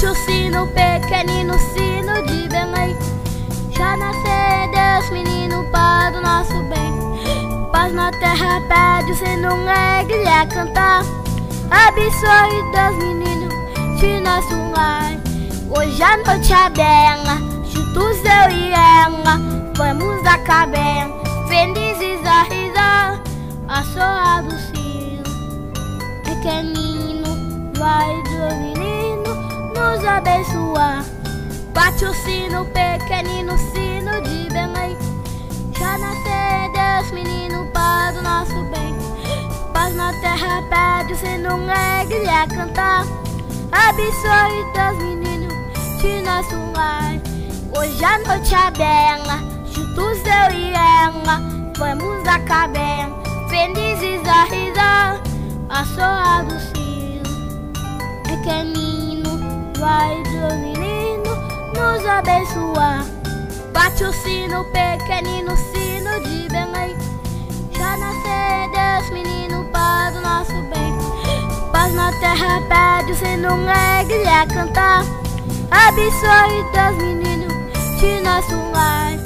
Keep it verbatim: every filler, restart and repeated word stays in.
Bate o sino, pequenino, sino de Belém. Já nasceu Deus, menino, para o nosso bem. Paz na terra, pede o sino, ele a cantar. Abençoe Deus, menino, de nosso lar. Hoje a noite é bela, juntos eu e ela vamos a cabela, felizes a risar, a soar do sino. Pequenino, vai do menino nos abençoar. Bate o sino, pequenino, sino de Belém. Já nasceu Deus, menino, para o nosso bem. Paz na terra, pede o sino, ele a cantar. Abençoe Deus, menino, de nosso lar. Hoje a noite é bela, juntos eu e ela vamos a cabela, felizes a risar, a soar do sino. Pequenino, vai do menino nos abençoar. Bate o sino, pequenino, sino de Belém. Já nasceu Deus, menino, para o nosso bem. Paz na terra, pede o sino, ele a cantar. Abençoe Deus, menino, de nosso lar.